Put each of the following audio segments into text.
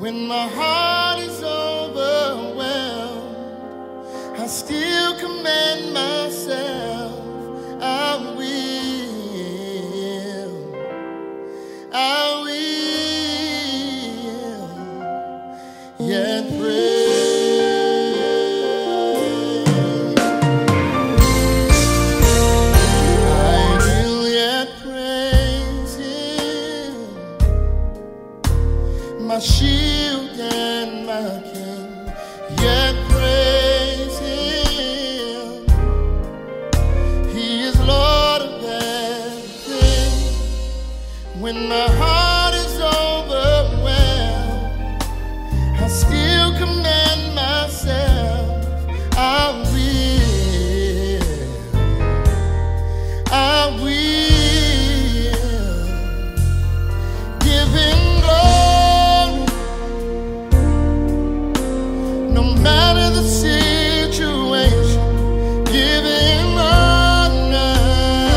When my heart is overwhelmed, I still command myself. I will yet pray. My shield and my king, yet praise him. He is Lord of everything. When my heart is overwhelmed, I still command myself. I will give him glory. No matter the situation, give him honor.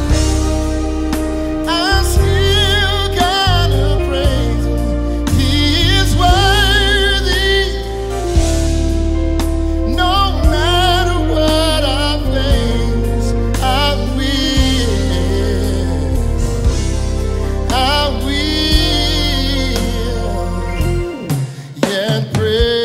I still gotta praise him. He is worthy. No matter what I face, I will yet pray.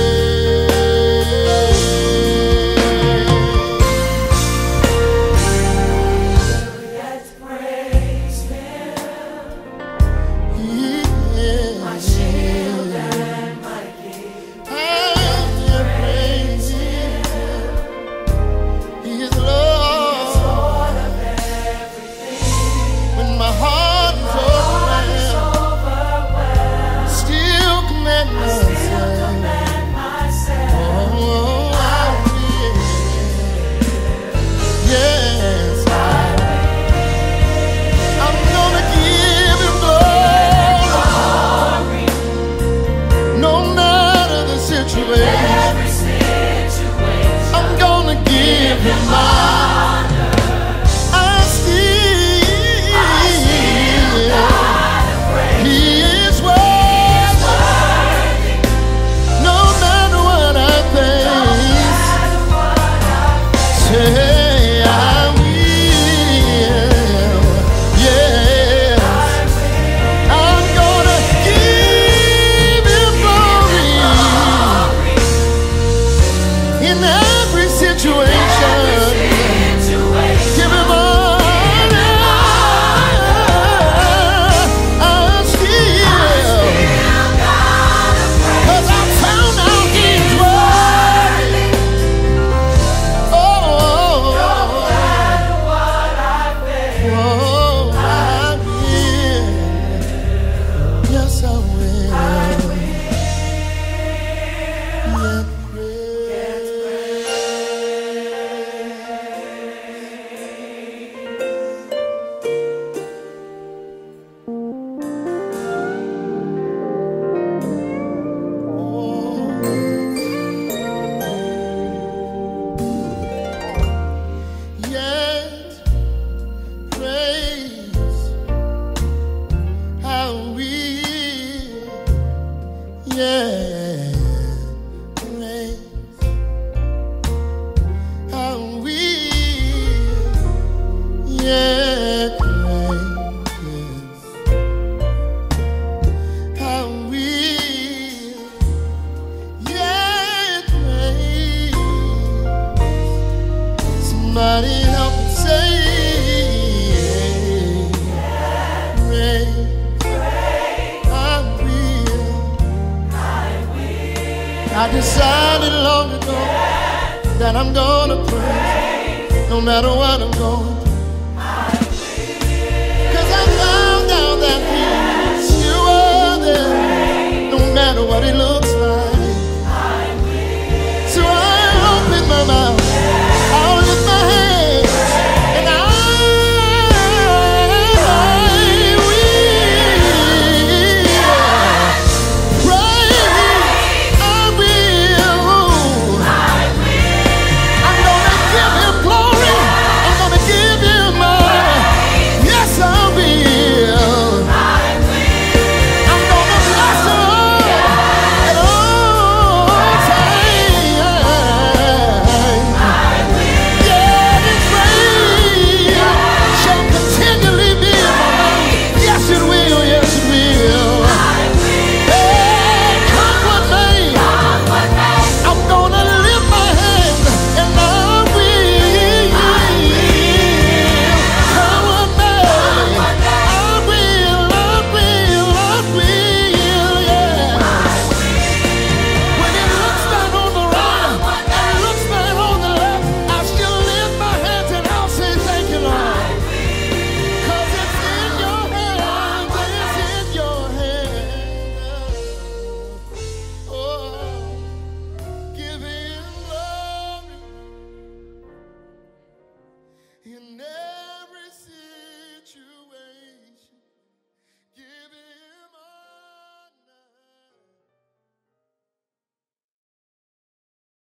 I'm gonna give him honor. I still gotta praise. He is worthy. No matter what I face, say I will. Yes, I'm gonna give him glory. In every situation, give him honor. I still, 'cause I found out he's worthy. Oh, no matter what I face, I will. Yes, I will. Somebody help me say, I will. I decided long ago that I'm gonna pray, no matter what I'm going through.